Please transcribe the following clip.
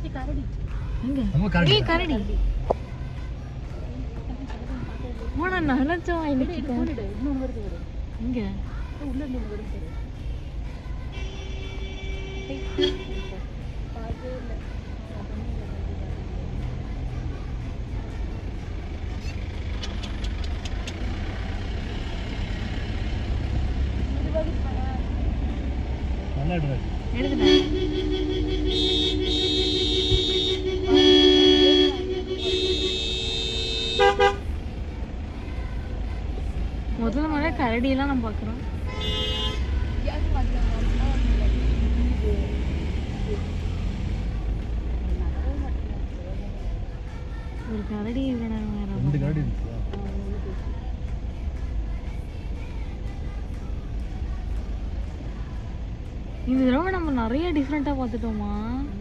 எங்க கரடி போனா நினைச்சோம் இங்க முதல்ல முறை கரடியெல்லாம் நம்ம பார்க்குறோம். ஒரு கரடி இந்த தடவை நம்ம நிறைய டிஃப்ரெண்டா பார்த்துட்டோமா?